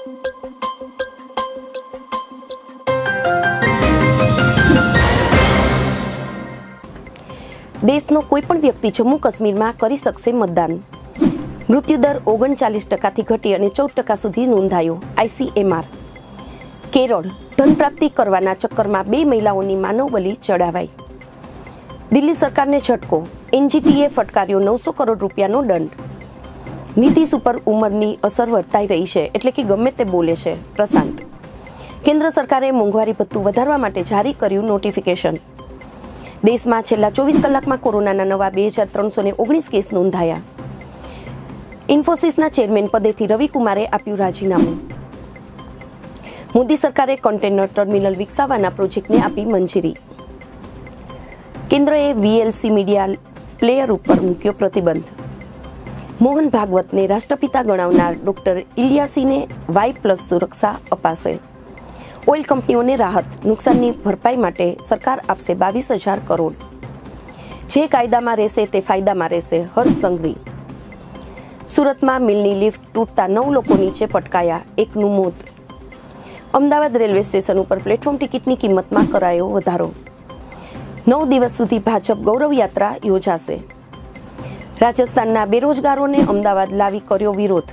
देशનો કોઈપણ વ્યક્તિ જમ્મુ કાશ્મીરમાં કરી શકશે મતદાન. મૃત્યુદર 39% ઘટી અને 14% સુધી નોંધાયો. ICMR. કેરળ ધન પ્રાપ્તિ કરવાના ચક્કરમાં 2 મહિલાઓની માનવ બલિ ચડાવાઈ. દિલ્હી સરકારને ઝટકો. NGTએ ફટકાર્યો 900 કરોડ રૂપિયાનો દંડ. નીતિશ ઉપર ઉંમરની અસર વર્તાઈ રહી છે, એટલે કે ગમે તે બોલે છે. પ્રશાંત. કેન્દ્ર સરકારે મોંઘવારી ભથ્થું વધારવા માટે જારી કર્યું નોટિફિકેશન. દેશમાં છેલ્લા 24 કલાકમાં કોરોનાના નવા 2319 કેસ નોંધાયા. ઇન્ફોસિસના ચેરમેન પદેથી રવિકુમારે આપ્યું રાજીનામું. મોદી સરકારે કન્ટેનર ટર્મિનલ વિકસાવવાના પ્રોજેક્ટને આપી મંજૂરી. કેન્દ્રએ VLC મીડિયા પ્લેયર ઉપર મૂક્યો પ્રતિબંધ. મોહન ભાગવતને રાષ્ટ્રપિતા ગણાવનાર ડોક્ટર ઇલિયાસીને Y+ સુરક્ષા અપાશે. ઓઇલ કંપનીઓને રાહત. નુકસાનની ભરપાઈ માટે સરકાર આપશે 22,000 કરોડ. જે કાયદામાં રહેશે તે ફાયદામાં રહેશે. હર્ષ સંઘવી. સુરતમાં મિલની લિફ્ટ તૂટતા 9 લોકો નીચે પટકાયા, 1નું મોત. અમદાવાદ રેલવે સ્ટેશન ઉપર પ્લેટફોર્મ ટિકિટની કિંમતમાં કરાયો વધારો. 9 દિવસ સુધી ભાજપ ગૌરવ યાત્રા યોજાશે. રાજસ્થાનના બેરોજગારોને અમદાવાદ લાવી કર્યો વિરોધ.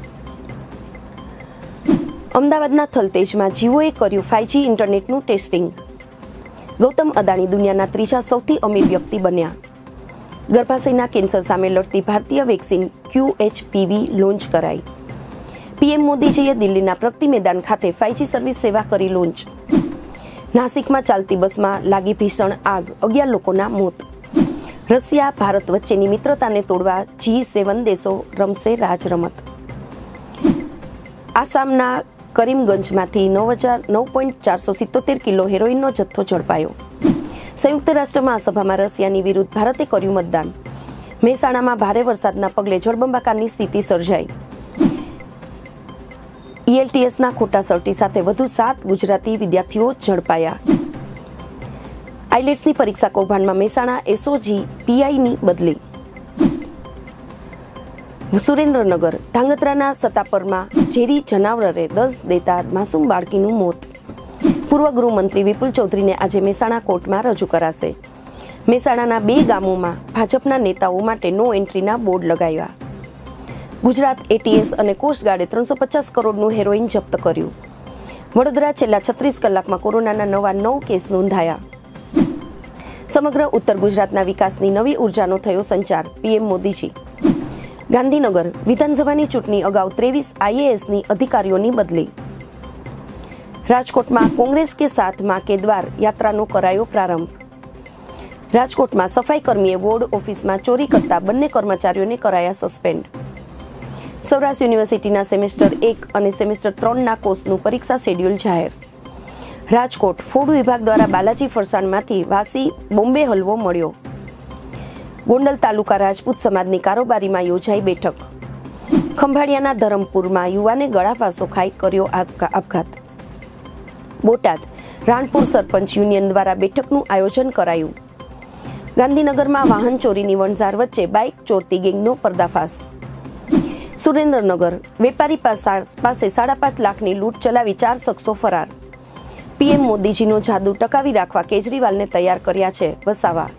અમદાવાદના થલતેજમાં જીઓએ કર્યું 5G ઇન્ટરનેટનું ટેસ્ટિંગ. ગૌતમ અદાણી દુનિયાના ત્રીજા સૌથી અમીર વ્યક્તિ બન્યા. ગર્ભાશયના કેન્સર સામે લડતી ભારતીય વેક્સિન QHPV લોન્ચ કરાઈ. PM મોદીજીએ દિલ્હીના પ્રગતિ મેદાન ખાતે 5G સર્વિસ સેવા કરી લોન્ચ. નાસિકમાં ચાલતી બસમાં લાગી ભીષણ આગ, 11 લોકોના મોત. રશિયા ભારત વચ્ચેની મિત્રતાને તોડવા G7 દેશો રમશે રાજરમત. આસામના કરીમગંજમાંથી 9,477 કિલો હેરોઇનનો જથ્થો ઝડપાયો. સંયુક્ત રાષ્ટ્ર મહાસભામાં રશિયાની વિરુદ્ધ ભારતે કર્યું મતદાન. મહેસાણામાં ભારે વરસાદના પગલે જળબંબાકારની સ્થિતિ સર્જાઈ. ELTSના ખોટા સર્ટી સાથે વધુ 7 ગુજરાતી વિદ્યાર્થીઓ ઝડપાયા. આઇલેટ્સની પરીક્ષા કૌભાંડમાં મહેસાણા SOG PIની બદલી. સુરેન્દ્રનગર ધાંગધ્રાના સતાપરમાં ઝેરી જનાવરે દસ દેતા માસૂમ બાળકીનું મોત. પૂર્વ ગૃહમંત્રી વિપુલ ચૌધરીને આજે મહેસાણા કોર્ટમાં રજૂ કરાશે. મહેસાણાના 2 ગામોમાં ભાજપના નેતાઓ માટે નો એન્ટ્રીના બોર્ડ લગાવ્યા. ગુજરાત ATS અને કોસ્ટગાર્ડે 350 કરોડનું હેરોઇન જપ્ત કર્યું. વડોદરા છેલ્લા 36 કલાકમાં કોરોનાના નવા 9 કેસ નોંધાયા. સમગ્ર ઉત્તર ગુજરાતના વિકાસની નવી ઉર્જાનો થયો સંચાર. PM મોદીજી. ગાંધીનગર વિધાનસભાની ચૂંટણી અગાઉ 23 IASની અધિકારીઓની બદલી. રાજકોટમાં કોંગ્રેસ કે સાથ માં કે દ્વાર યાત્રાનો કરાયો પ્રારંભ. રાજકોટમાં સફાઈ કર્મીએ વોર્ડ ઓફિસમાં ચોરી કરતા 2 કર્મચારીઓને કરાયા સસ્પેન્ડ. સૌરાષ્ટ્ર યુનિવર્સિટીના સેમેસ્ટર 1 અને સેમેસ્ટર 3ના કોર્સનું પરીક્ષા શેડ્યુલ જાહેર. રાજકોટ ફૂડ વિભાગ દ્વારા બાલાજી ફરસાણમાંથી વાસી બોમ્બે હલવો મળ્યો. ગોંડલ તાલુકા રાજપૂત સમાજની કારોબારીમાં યોજાઈ બેઠક. ખંભાળિયાના ધરમપુરમાં યુવાને ગળાફાંસો ખાઈ કર્યો આપઘાત. બોટાદ રાણપુર સરપંચ યુનિયન દ્વારા બેઠકનું આયોજન કરાયું. ગાંધીનગરમાં વાહન ચોરીની વણઝાર વચ્ચે બાઇક ચોરતી ગેંગનો પર્દાફાશ. સુરેન્દ્રનગર વેપારી પાસે 5.5 લાખની લૂંટ ચલાવી 4 શખ્સો ફરાર. PM મોદીજીનો જાદુ ટકાવી રાખવા કેજરીવાલને તૈયાર કર્યા છે વસાવા.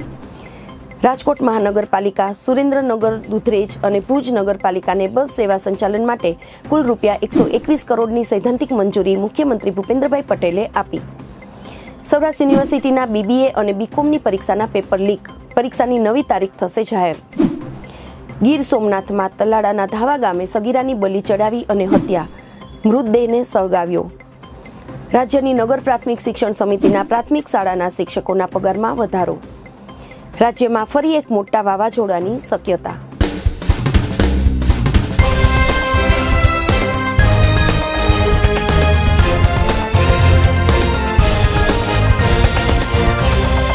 રાજકોટ મહાનગરપાલિકા સુરેન્દ્રનગર, દુધરેજ અને ભુજ નગરપાલિકાને બસ સેવા સંચાલન માટે કુલ રૂપિયા 121 કરોડની સૈદ્ધાંતિક મંજૂરી મુખ્યમંત્રી ભૂપેન્દ્રભાઈ પટેલે આપી. સૌરાષ્ટ્ર યુનિવર્સિટીના BBA અને BComની પરીક્ષાના પેપર લીક. પરીક્ષાની નવી તારીખ થશે જાહેર. ગીર સોમનાથમાં તલાડાના ધાવા ગામે સગીરાની બલિ ચડાવી અને હત્યા. મૃતદેહને સળગાવ્યો. રાજ્યની નગર પ્રાથમિક શિક્ષણ સમિતિના પ્રાથમિક શાળાના શિક્ષકોના પગારમાં વધારો. રાજ્યમાં ફરી એક મોટા વાવાઝોડાની શક્યતા.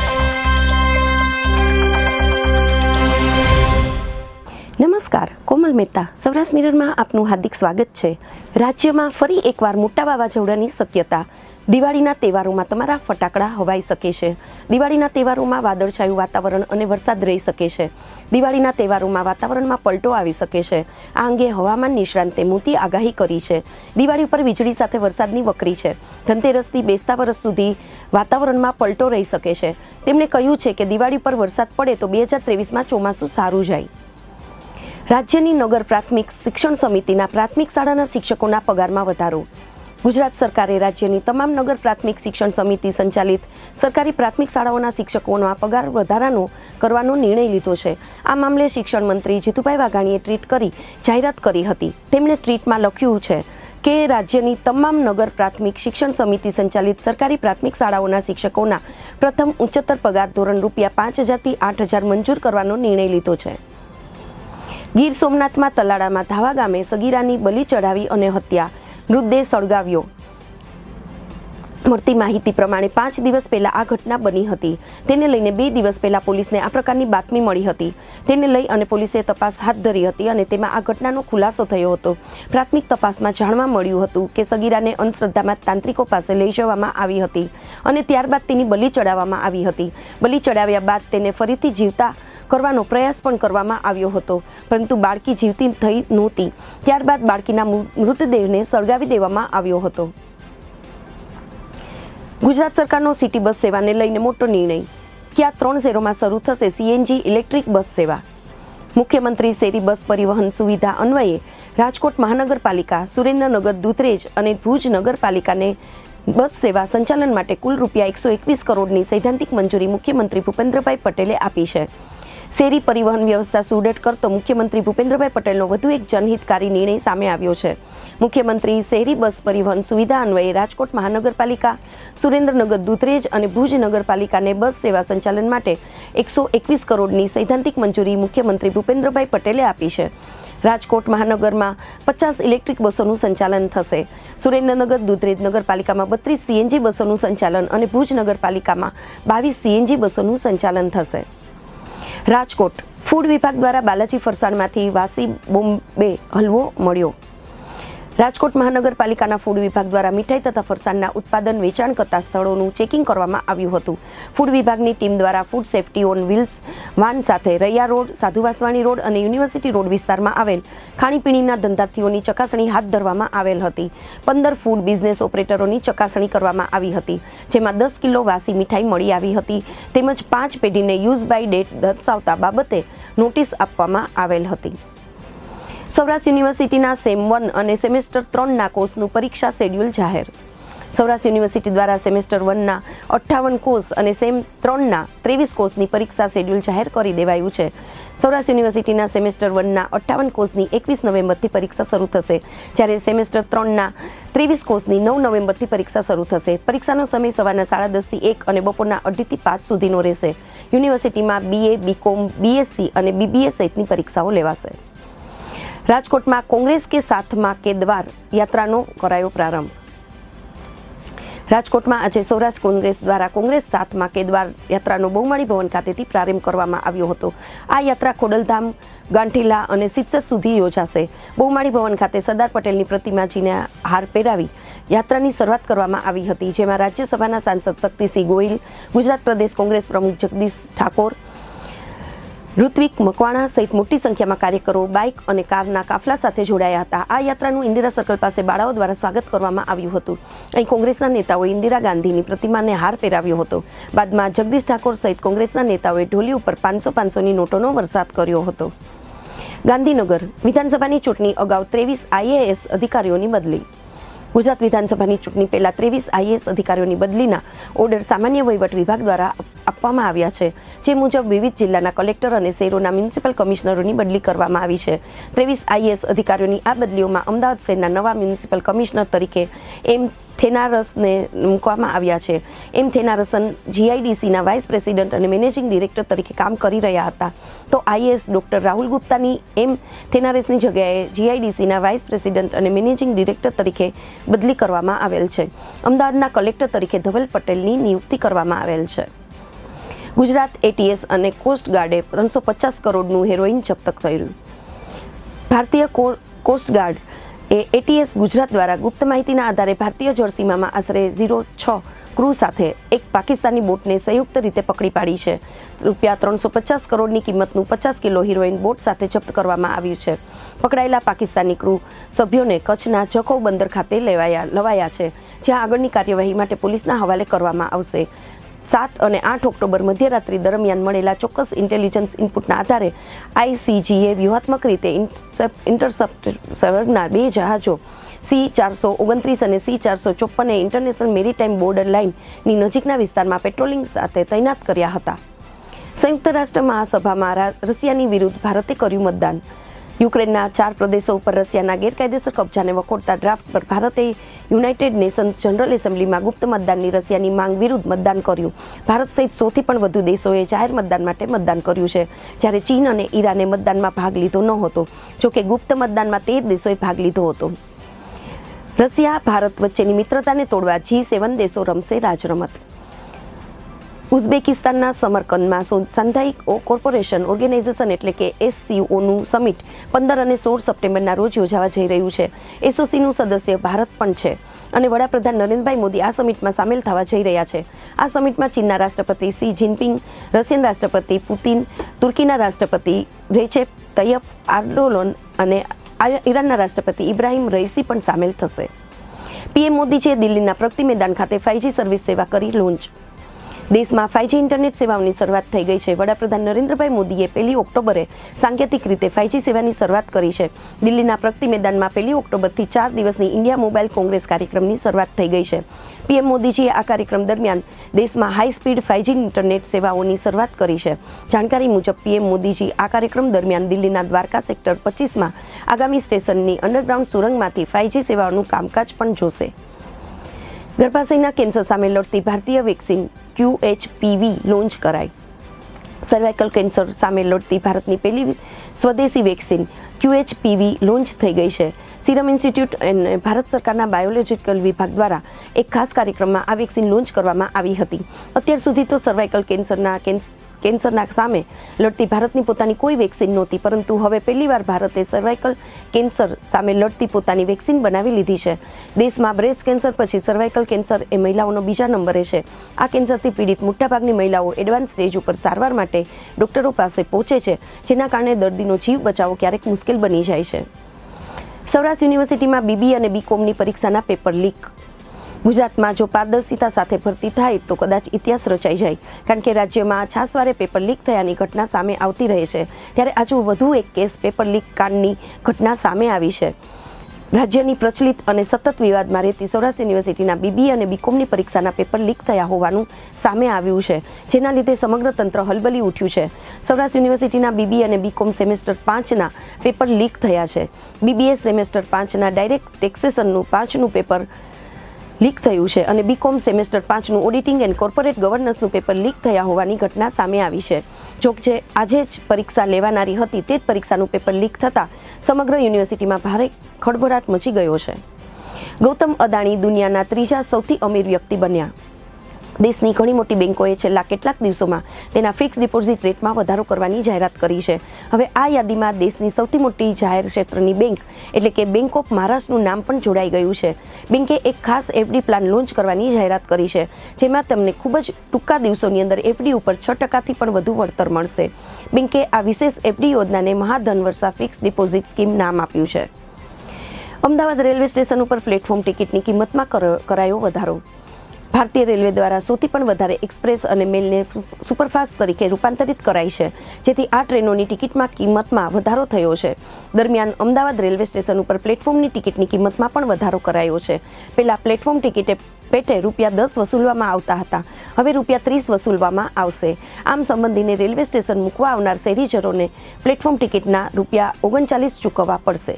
નમસ્કાર, કોમલ મહેતા, સૌરાષ્ટ્ર મિરરમાં આપનું હાર્દિક સ્વાગત છે। રાજ્યમાં ફરી એકવાર મોટા વાવાઝોડાની શક્યતા। દિવાળીના તહેવારોમાં તમારા ફટાકડા હવાઈ શકે છે। દિવાળીના તહેવારોમાં વાદળછાયું વાતાવરણ અને વરસાદ રહી શકે છે। દિવાળીના તહેવારોમાં વાતાવરણમાં પલટો આવી શકે છે। આ અંગે હવામાન નિષ્ણાંતે મોટી આગાહી કરી છે। દિવાળી પર વીજળી સાથે વરસાદની વકરી છે। ધનતેરસથી બેસતા વર્ષ સુધી વાતાવરણમાં પલટો રહી શકે છે। તેમણે કહ્યું છે કે દિવાળી પર વરસાદ પડે તો 2023માં ચોમાસું સારું જાય। રાજ્યની નગર પ્રાથમિક શિક્ષણ સમિતિના પ્રાથમિક શાળાના શિક્ષકોના પગારમાં વધારો। ગુજરાત સરકારે રાજ્યની તમામ નગર પ્રાથમિક શિક્ષણ સમિતિ સંચાલિત સરકારી પ્રાથમિક શાળાઓના શિક્ષકોના પગાર વધારાનો કરવાનો નિર્ણય લીધો છે। આ મામલે શિક્ષણ મંત્રી જીતુભાઈ વાઘાણીએ ટ્વીટ કરી જાહેરાત કરી હતી। તેમણે ટ્વીટમાં લખ્યું છે કે રાજ્યની તમામ નગર પ્રાથમિક શિક્ષણ સમિતિ સંચાલિત સરકારી પ્રાથમિક શાળાઓના શિક્ષકોના પ્રથમ ઉચ્ચતર પગાર ધોરણ ₹5,000 થી 8,000 મંજૂર કરવાનો નિર્ણય લીધો છે। ગીર સોમનાથમાં તલાડામાં ધાવા ગામે સગીરાની બલી ચડાવી અને હત્યા, મૃતદેહ સળગાવ્યો। મળતી માહિતી પ્રમાણે 5 દિવસ પહેલા આ ઘટના બની હતી। તેને લઈને 2 દિવસ પહેલા પોલીસને આ પ્રકારની બાતમી મળી હતી। તેને લઈ અને પોલીસે તપાસ હાથ ધરી હતી અને તેમાં આ ઘટનાનો ખુલાસો થયો હતો। પ્રાથમિક તપાસમાં જાણવા મળ્યું હતું કે સગીરાને અંધશ્રદ્ધામાં તાંત્રિકો પાસે લઈ જવામાં આવી હતી અને ત્યારબાદ તેની બલી ચડાવવામાં આવી હતી। બલી ચડાવ્યા બાદ તેને ફરીથી જીવતા કરવાનો પ્રયાસ પણ કરવામાં આવ્યો હતો, પરંતુ બાળકી જીવતી થઈ નહોતી। ત્યારબાદ બાળકીના મૃતદેહને સળગાવી દેવામાં આવ્યો હતો। ગુજરાત સરકારનો સિટી બસ સેવાને લઈને મોટો નિર્ણય। કયા 3 શહેરોમાં શરૂ થશે સીએનજી ઇલેક્ટ્રિક બસ સેવા? મુખ્યમંત્રી શહેરી બસ પરિવહન સુવિધા અન્વયે રાજકોટ મહાનગરપાલિકા, સુરેન્દ્રનગર, દૂધરેજ અને ભુજ નગરપાલિકાને બસ સેવા સંચાલન માટે કુલ ₹121 કરોડની સૈદ્ધાંતિક મંજૂરી મુખ્યમંત્રી ભૂપેન્દ્રભાઈ પટેલે આપી છે। શહેરી પરિવહન વ્યવસ્થા સુદૃઢ કરતો મુખ્યમંત્રી ભૂપેન્દ્રભાઈ પટેલનો વધુ એક જનહિતકારી નિર્ણય સામે આવ્યો છે। મુખ્યમંત્રી શહેરી બસ પરિવહન સુવિધા અન્વયે રાજકોટ મહાનગરપાલિકા, સુરેન્દ્રનગર, દૂધરેજ અને ભુજ નગરપાલિકાને બસ સેવા સંચાલન માટે 121 કરોડની સૈદ્ધાંતિક મંજૂરી મુખ્યમંત્રી ભૂપેન્દ્રભાઈ પટેલે આપી છે। રાજકોટ મહાનગરમાં 50 ઇલેક્ટ્રિક બસોનું સંચાલન થશે। સુરેન્દ્રનગર, દૂધરેજ નગરપાલિકામાં 32 સીએનજી બસોનું સંચાલન અને ભુજ નગરપાલિકામાં 22 સીએનજી બસોનું સંચાલન થશે। રાજકોટ ફૂડ વિભાગ દ્વારા બાલાજી ફરસાણમાંથી વાસી બોમ્બે હલવો મળ્યો। રાજકોટ મહાનગરપાલિકાના ફૂડ વિભાગ દ્વારા મીઠાઈ તથા ફરસાણના ઉત્પાદન વેચાણ કરતા સ્થળોનું ચેકિંગ કરવામાં આવ્યું હતું। ફૂડ વિભાગની ટીમ દ્વારા food safety on wheels van સાથે રૈયા રોડ, સાધુ વાસવાણી રોડ અને યુનિવર્સિટી રોડ વિસ્તારમાં આવેલ ખાણીપીણીના ધંધાર્થીઓની ચકાસણી હાથ ધરવામાં આવેલ હતી। 15 ફૂડ બિઝનેસ ઓપરેટરોની ચકાસણી કરવામાં આવી હતી, જેમાં 10 કિલો વાસી મીઠાઈ મળી આવી હતી, તેમજ 5 પેઢીને યુઝ બાય ડેટ દર્શાવતા બાબતે નોટિસ આપવામાં આવેલ હતી। સૌરાષ્ટ્ર યુનિવર્સિટીના સેમ 1 અને સેમેસ્ટર 3ના કોર્સનું પરીક્ષા શેડ્યુલ જાહેર। સૌરાષ્ટ્ર યુનિવર્સિટી દ્વારા સેમેસ્ટર 1ના 58 કોર્સ અને સેમ 3ના 23 કોર્સની પરીક્ષા શેડ્યુલ જાહેર કરી દેવાયું છે। સૌરાષ્ટ્ર યુનિવર્સિટીના સેમેસ્ટર 1ના 58 કોર્સની 21 નવેમ્બરથી પરીક્ષા શરૂ થશે, જ્યારે સેમેસ્ટર 3ના 23 કોર્સની 9 નવેમ્બરથી પરીક્ષા શરૂ થશે। પરીક્ષાનો સમય સવારના 10:30 થી 1 અને બપોરના 2:30 થી 5 સુધીનો રહેશે। યુનિવર્સિટીમાં BA, BCom, BSc અને BBA સહિતની પરીક્ષાઓ લેવાશે। રાજકોટમાં કોંગ્રેસ કે સાથમાં કે દ્વાર યાત્રાનો કરાયો પ્રારંભ। રાજકોટમાં આજે સૌરાષ્ટ્ર કોંગ્રેસ દ્વારા કોંગ્રેસ સાથમાં કે દ્વાર યાત્રાનો બહુમાળી ભવન ખાતેથી પ્રારંભ કરવામાં આવ્યો હતો। આ યાત્રા ખોડલધામ, ગાંઠીલા અને સિદ્સત સુધી યોજાશે। બહુમાળી ભવન ખાતે સરદાર પટેલની પ્રતિમાજીને હાર પહેરાવી યાત્રાની શરૂઆત કરવામાં આવી હતી, જેમાં રાજ્યસભાના સાંસદ શક્તિસિંહ ગોહિલ, ગુજરાત પ્રદેશ કોંગ્રેસ પ્રમુખ જગદીશ ઠાકોર, ઋત્વિક મકવાણા સહિત મોટી સંખ્યામાં કાર્યકરો બાઇક અને કારના કાફલા સાથે જોડાયા હતા। આ યાત્રાનું ઇન્દિરા સર્કલ પાસે બાળાઓ દ્વારા સ્વાગત કરવામાં આવ્યું હતું। અહીં કોંગ્રેસના નેતાઓએ ઇન્દિરા ગાંધીની પ્રતિમાને હાર પહેરાવ્યો હતો। બાદમાં જગદીશ ઠાકોર સહિત કોંગ્રેસના નેતાઓએ ઢોલી ઉપર 500-500ની નોટોનો વરસાદ કર્યો હતો। ગાંધીનગર વિધાનસભાની ચૂંટણી અગાઉ 23 IAS અધિકારીઓની બદલી। ગુજરાત વિધાનસભાની ચૂંટણી પહેલા 23 IAS અધિકારીઓની બદલીના ઓર્ડર સામાન્ય વહીવટ વિભાગ દ્વારા આપવામાં આવ્યા છે, જે મુજબ વિવિધ જિલ્લાના કલેક્ટર અને શહેરોના મ્યુનિસિપલ કમિશનરોની બદલી કરવામાં આવી છે। 23 IAS અધિકારીઓની આ બદલીઓમાં અમદાવાદ શહેરના નવા મ્યુનિસિપલ કમિશનર તરીકે એમ થેનારસને મૂકવામાં આવ્યા છે। એમ થેનારસન GIDCના વાઇસ પ્રેસિડેન્ટ અને મેનેજિંગ ડિરેક્ટર તરીકે કામ કરી રહ્યા હતા, તો IAS ડોક્ટર રાહુલ ગુપ્તાની એમ થેનારસની જગ્યાએ GIDCના વાઇસ પ્રેસિડેન્ટ અને મેનેજિંગ ડિરેક્ટર તરીકે બદલી કરવામાં આવેલ છે। અમદાવાદના કલેક્ટર તરીકે ધવલ પટેલની નિયુક્તિ કરવામાં આવેલ છે। ગુજરાત ATS અને કોસ્ટ ગાર્ડે 350 કરોડનું હેરોઇન જપ્ત કર્યું। ભારતીય કોસ્ટગાર્ડ એટીએસ ગુજરાત દ્વારા ગુપ્ત માહિતીના આધારે ભારતીય જળસીમામાં આશરે 06 ક્રૂ સાથે એક પાકિસ્તાની બોટને સંયુક્ત રીતે પકડી પાડી છે. રૂપિયા 350 કરોડની કિંમતનું 50 કિલો હિરોઈન બોટ સાથે જપ્ત કરવામાં આવ્યું છે. પકડાયેલા પાકિસ્તાની ક્રૂ સભ્યોને કચ્છના જખૌ બંદર ખાતે લવાયા છે, જ્યાં આગળની કાર્યવાહી માટે પોલીસના હવાલે કરવામાં આવશે. 7 અને 8 ઓક્ટોબર મધ્યરાત્રિ દરમિયાન મળેલા ચોક્કસ ઇન્ટેલિજન્સ ઇનપુટના આધારે આઈસીજીએ વ્યૂહાત્મક રીતે ઇન્ટરસેપ્ટરના 2 જહાજો C-429 અને C-454 એ ઇન્ટરનેશનલ મેરીટાઈમ બોર્ડર લાઇનની નજીકના વિસ્તારમાં પેટ્રોલિંગ સાથે તૈનાત કર્યા હતા. સંયુક્ત રાષ્ટ્ર મહાસભામાં રશિયાની વિરુદ્ધ ભારતે કર્યું મતદાન. યુક્રેનના 4 પ્રદેશો ઉપર રશિયાના ગેરકાયદેસર કબજાને વખોડતા ડ્રાફ્ટ પર ભારતે યુનાઇટેડ નેશન્સ જનરલ એસેમ્બલીમાં ગુપ્ત મતદાનની રશિયાની માંગ વિરુદ્ધ મતદાન કર્યું. ભારત સહિત 100થી પણ વધુ દેશોએ જાહેર મતદાન માટે મતદાન કર્યું છે, જ્યારે ચીન અને ઈરાને મતદાનમાં ભાગ લીધો ન હતો. જોકે ગુપ્ત મતદાનમાં 13 દેશોએ ભાગ લીધો હતો. રશિયા ભારત વચ્ચેની મિત્રતાને તોડવા G7 દેશો રમશે રાજરમત. ઉઝબેકિસ્તાનના સમરકંદમાં સાંઘાઈ કોર્પોરેશન ઓર્ગેનાઇઝેશન એટલે કે SCOનું સમિટ 15 અને 16 સપ્ટેમ્બરના રોજ યોજાવા જઈ રહ્યું છે. SOCનું સદસ્ય ભારત પણ છે અને વડાપ્રધાન નરેન્દ્રભાઈ મોદી આ સમિટમાં સામેલ થવા જઈ રહ્યા છે. આ સમિટમાં ચીનના રાષ્ટ્રપતિ શી જિનપિંગ, રશિયન રાષ્ટ્રપતિ પુતિન, તુર્કીના રાષ્ટ્રપતિ રેચેપ તય્યપ એર્ડોગન અને ઈરાનના રાષ્ટ્રપતિ ઇબ્રાહિમ રઈસી પણ સામેલ થશે. પીએમ મોદીજીએ દિલ્હીના પ્રગતિ મેદાન ખાતે 5G સર્વિસ સેવા કરી લોન્ચ. દેશમાં 5G ઇન્ટરનેટ સેવાઓની શરૂઆત થઈ ગઈ છે. વડાપ્રધાન નરેન્દ્રભાઈ મોદીએ 1 ઓક્ટોબરે સાંકેતિક રીતે 5G સેવાની શરૂઆત કરી છે. દિલ્હીના પ્રગતિ મેદાનમાં 1 ઓક્ટોબરથી 4 દિવસની ઇન્ડિયા મોબાઈલ કોંગ્રેસ કાર્યક્રમની શરૂઆત થઈ ગઈ છે. પીએમ મોદીજીએ આ કાર્યક્રમ દરમિયાન દેશમાં હાઈ સ્પીડ 5G ઇન્ટરનેટ સેવાઓની શરૂઆત કરી છે. જાણકારી મુજબ પીએમ મોદીજી આ કાર્યક્રમ દરમિયાન દિલ્હીના દ્વારકા સેક્ટર 25માં આગામી સ્ટેશનની અંડરગ્રાઉન્ડ સુરંગમાંથી 5G સેવાઓનું કામકાજ પણ જોશે. ગર્ભાશયના કેન્સર સામે લડતી ભારતીય વેક્સિન QHPV લોન્ચ કરાઈ. સર્વાઇકલ કેન્સર સામે લડતી ભારતની પહેલી સ્વદેશી વેક્સિન QHPV લોન્ચ થઈ ગઈ છે. સિરમ ઇન્સ્ટિટ્યૂટ અને ભારત સરકારના બાયોલોજિકલ વિભાગ દ્વારા એક ખાસ કાર્યક્રમમાં આ વેક્સિન લોન્ચ કરવામાં આવી હતી. અત્યાર સુધી તો સર્વાઇકલ કેન્સરના સામે લડતી ભારતની પોતાની કોઈ વેક્સિન નહોતી, પરંતુ હવે પહેલીવાર ભારતે સર્વાઇકલ કેન્સર સામે લડતી પોતાની વેક્સિન બનાવી લીધી છે. દેશમાં બ્રેસ્ટ કેન્સર પછી સર્વાઇકલ કેન્સર એ મહિલાઓનો બીજા નંબરે છે. આ કેન્સરથી પીડિત મોટાભાગની મહિલાઓ એડવાન્સ સ્ટેજ ઉપર સારવાર માટે ડોક્ટરો પાસે પહોંચે છે, જેના કારણે દર્દીનો જીવ બચાવવો ક્યારેક મુશ્કેલ બની જાય છે. સૌરાષ્ટ્ર યુનિવર્સિટીમાં BBA અને BComની પરીક્ષાના પેપર લીક. ગુજરાતમાં જો પારદર્શિતા સાથે ભરતી થાય તો કદાચ ઇતિહાસ રચાઈ જાય, કારણ કે રાજ્યમાં છાસવારે પેપર લીક થયાની ઘટના સામે આવતી રહે છે. ત્યારે આજુ વધુ એક કેસ પેપર લીક કાંડની ઘટના સામે આવી છે. રાજ્યની પ્રચલિત અને સતત વિવાદમાં રહેતી સૌરાષ્ટ્ર યુનિવર્સિટીના BBA અને BComની પરીક્ષાના પેપર લીક થયા હોવાનું સામે આવ્યું છે, જેના લીધે સમગ્ર તંત્ર હલબલી ઉઠ્યું છે. સૌરાષ્ટ્ર યુનિવર્સિટીના BBA અને BCom સેમેસ્ટર 5ના પેપર લીક થયા છે. BBA સેમેસ્ટર 5ના ડાયરેક્ટ ટેક્સેશનનું 5નું પેપર લીક થયું છે અને BCom સેમેસ્ટર 5નું ઓડિટિંગ એન્ડ કોર્પોરેટ ગવર્નન્સનું પેપર લીક થયા હોવાની ઘટના સામે આવી છે. જોકે આજે જ પરીક્ષા લેવાનારી હતી તે જ પરીક્ષાનું પેપર લીક થતાં સમગ્ર યુનિવર્સિટીમાં ભારે ખળભળાટ મચી ગયો છે. ગૌતમ અદાણી દુનિયાના 3જા સૌથી અમીર વ્યક્તિ બન્યા. દેશની ઘણી મોટી બેંકોએ છેલ્લા કેટલાક દિવસોમાં તેના ફિક્સ ડિપોઝિટ રેટમાં વધારો કરવાની જાહેરાત કરી છે. હવે આ યાદીમાં દેશની સૌથી મોટી જાહેર ક્ષેત્રની બેંક એટલે કે બેંક ઓફ મહારાષ્ટ્રનું નામ પણ જોડાઈ ગયું છે. બેંકે એક ખાસ FD પ્લાન લોન્ચ કરવાની જાહેરાત કરી છે, જેમાં તમને ખૂબ જ ટૂંકા દિવસોની અંદર FD ઉપર 6%થી પણ વધુ વળતર મળશે. બેંકે આ વિશેષ FD યોજનાને મહાધનવર્ષા ફિક્સ ડિપોઝિટ સ્કીમ નામ આપ્યું છે. અમદાવાદ રેલવે સ્ટેશન ઉપર પ્લેટફોર્મ ટિકિટની કિંમતમાં કરાયો વધારો. ભારતીય રેલવે દ્વારા 100થી પણ વધારે એક્સપ્રેસ અને મેલને સુપરફાસ્ટ તરીકે રૂપાંતરિત કરાઈ છે, જેથી આ ટ્રેનોની ટિકિટમાં કિંમતમાં વધારો થયો છે. દરમિયાન અમદાવાદ રેલવે સ્ટેશન ઉપર પ્લેટફોર્મની ટિકિટની કિંમતમાં પણ વધારો કરાયો છે. પહેલાં પ્લેટફોર્મ ટિકિટે પેટે ₹10 વસૂલવામાં આવતા હતા, હવે ₹30 વસૂલવામાં આવશે. આમ સંબંધીને રેલવે સ્ટેશન મૂકવા આવનાર શહેરીજનોને પ્લેટફોર્મ ટિકિટના ₹39 ચૂકવવા પડશે.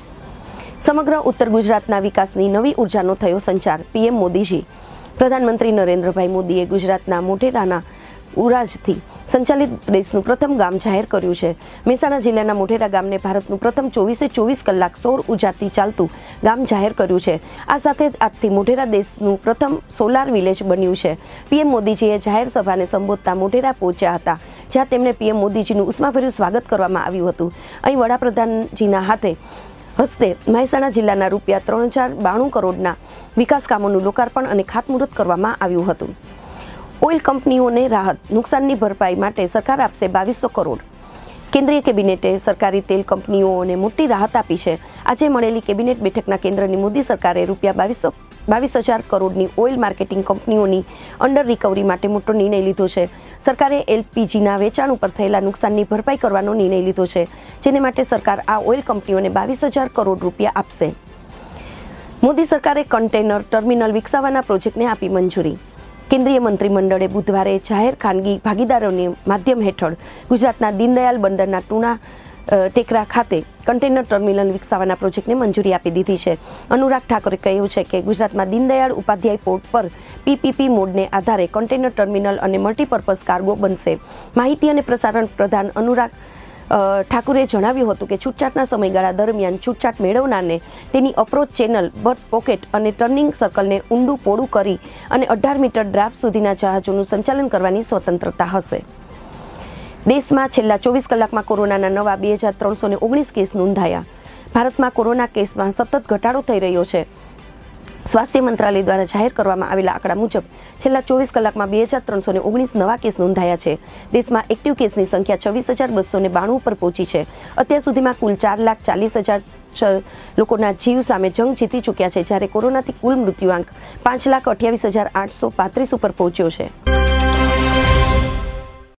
સમગ્ર ઉત્તર ગુજરાતના વિકાસની નવી ઉર્જાનો થયો સંચાર. PM મોદીજી. પ્રધાનમંત્રી નરેન્દ્રભાઈ મોદીએ ગુજરાતના મોઢેરાના ઉરાજથી સંચાલિત દેશનું પ્રથમ ગામ જાહેર કર્યું છે। મહેસાણા જિલ્લાના મોઢેરા ગામને ભારતનું પ્રથમ 24/24 કલાક સૌર ઉર્જાથી ચાલતું ગામ જાહેર કર્યું છે। આ સાથે આજથી મોઢેરા દેશનું પ્રથમ સોલાર વિલેજ બન્યું છે। પીએમ મોદીજીએ જાહેર સભાને સંબોધતા મોઢેરા પહોંચ્યા હતા, જ્યાં તેમને પીએમ મોદીજીનું ઉષ્માભર્યું સ્વાગત કરવામાં આવ્યું હતું। અહીં વડાપ્રધાનજીના હાથે હસ્તે મહેસાણા જિલ્લાના ₹3092 કરોડના વિકાસ કામોનું લોકાર્પણ અને ખાતમુહૂર્ત કરવામાં આવ્યું હતું। ઓઇલ કંપનીઓને રાહત, નુકસાનની ભરપાઈ માટે સરકાર આપશે 2200 કરોડ। કેન્દ્રીય કેબિનેટે સરકારી તેલ કંપનીઓને મોટી રાહત આપી છે। આજે મળેલી કેબિનેટ બેઠકના કેન્દ્રની મોદી સરકારે ₹22,000 કરોડની ઓઇલ માર્કેટિંગ કંપનીઓની અંડર રિકવરી માટે મોટો નિર્ણય લીધો છે। સરકારે એલપીજીના વેચાણ ઉપર થયેલા નુકસાનની ભરપાઈ કરવાનો નિર્ણય લીધો છે, જેને માટે સરકાર આ ઓઇલ કંપનીઓને ₹22,000 કરોડ આપશે। મોદી સરકારે કન્ટેનર ટર્મિનલ વિકસાવવાના પ્રોજેક્ટને આપી મંજૂરી। કેન્દ્રીય મંત્રીમંડળે બુધવારે જાહેર ખાનગી ભાગીદારોની માધ્યમ હેઠળ ગુજરાતના દીનદયાલ બંદરના ટૂણા ટેકરા ખાતે કન્ટેનર ટર્મિનલ વિકસાવવાના પ્રોજેક્ટને મંજૂરી આપી દીધી છે। અનુરાગ ઠાકુરે કહ્યું છે કે ગુજરાતમાં દીનદયાળ ઉપાધ્યાય પોર્ટ પર પીપીપી મોડને આધારે કન્ટેનર ટર્મિનલ અને મલ્ટીપર્પઝ કાર્ગો બનશે। માહિતી અને પ્રસારણ પ્રધાન અનુરાગ ઠાકુરે જણાવ્યું હતું કે છૂટછાટના સમયગાળા દરમિયાન છૂટછાટ મેળવનારને તેની અપ્રોચ ચેનલ, બટ પોકેટ અને ટર્નિંગ સર્કલને ઊંડું પોળું કરી અને 18 મીટર ડ્રાફ્ટ સુધીના જહાજોનું સંચાલન કરવાની સ્વતંત્રતા હશે। દેશમાં છેલ્લા 24 કલાકમાં કોરોનાના નવા 2319 કેસ નોંધાયા। ભારતમાં કોરોના કેસમાં સતત ઘટાડો થઈ રહ્યો છે। સ્વાસ્થ્ય મંત્રાલય દ્વારા જાહેર કરવામાં આવેલા આંકડા મુજબ છેલ્લા 24 કલાકમાં 2319 નવા કેસ નોંધાયા છે। દેશમાં એક્ટિવ કેસની સંખ્યા 26,292 પર પહોંચી છે। અત્યાર સુધીમાં કુલ 4,40,000 લોકોના જીવ સામે જંગ જીતી ચૂક્યા છે, જ્યારે કોરોનાથી કુલ મૃત્યુઆંક 5,28,835 ઉપર પહોંચ્યો છે।